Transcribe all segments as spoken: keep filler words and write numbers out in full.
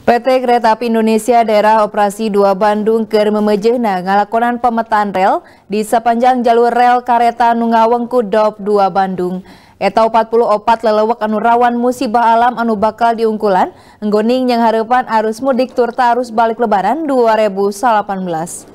P T Kereta Api Indonesia Daerah Operasi dua Bandung keur memejehna ngalakonan pemetaan rel di sepanjang jalur rel kareta nu ngawengku Daop dua Bandung. Eta empat puluh opat lelewek anu rawan musibah alam anu bakal diungkulan nggoning yang hareupan arus mudik turta arus balik lebaran dua ribu delapan belas.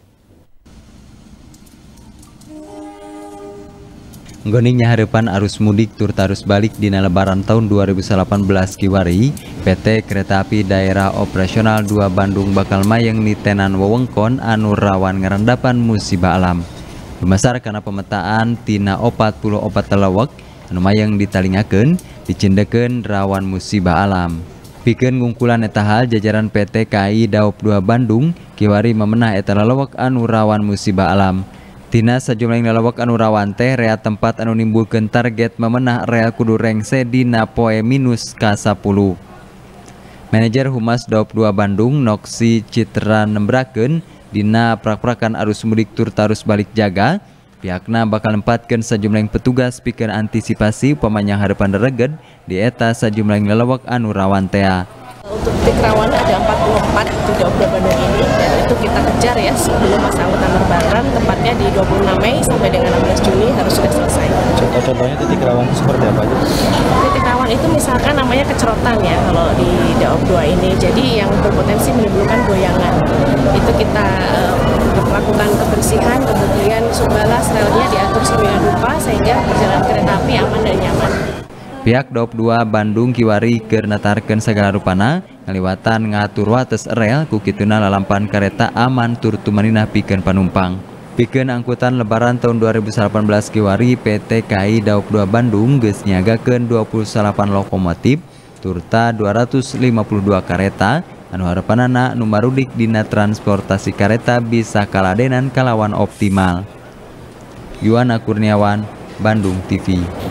Nggoningnya harapan arus mudik turta arus balik dina lebaran tahun dua ribu delapan belas kiwari, P T Kereta Api Daerah Operasional dua Bandung bakal mayeng di tenan wewengkon anu rawan ngerendapan musibah alam. Dumasar karena pemetaan tina empat puluh opat telewek anu mayeng ditalingakeun dicendekeun rawan musibah alam. Pikeun ngungkulan eta hal jajaran P T K A I Daop dua Bandung kiwari memenah eta lelewek anu rawan musibah alam. Tina sajumlah lelewek anu rawan teh rea tempat anu nimbulkeun target memenah rel kudu rengse dina poe minus ka sepuluh. Manajer Humas Daop dua Bandung Noksi Citra nembrakeun dina prak-prakan arus mudik turta arus balik jaga pihakna bakal nempatkeun sajumlah petugas pikeun antisipasi upamanya hareupan dereged di eta sajumlah lelewek anu rawan teh. Untuk titik rawan ada empat puluh empat di Daop dua Bandung ini, dan itu kita kejar ya sebelum masa angkutan lebaran, tepatnya di dua puluh enam Mei sampai dengan enam belas Juni harus sudah selesai. Contoh-contohnya titik rawan itu seperti apa aja? Titik rawan itu misalkan namanya kecerotan ya kalau di Daop dua ini, jadi yang berpotensi menimbulkan goyangan. Itu kita uh, lakukan kebersihan, kemudian subbalas relnya diatur sedemikian rupa sehingga perjalanan kereta api aman dan nyaman. Pihak Daop dua Bandung kiwari keur natarkeun sagala rupana ngaliwatan ngatur wates rel ku kituna lalampan kareta aman tur tumaninah pikeun panumpang. Pikeun angkutan lebaran tahun dua ribu delapan belas kiwari P T K A I Daop dua Bandung geus nyiagakeun dua puluh delapan lokomotif turta dua ratus lima puluh dua kareta anu harepanana nu marudik dina transportasi kareta bisa kaladenan kalawan optimal. Yuwana Kurniawan, Bandung T V.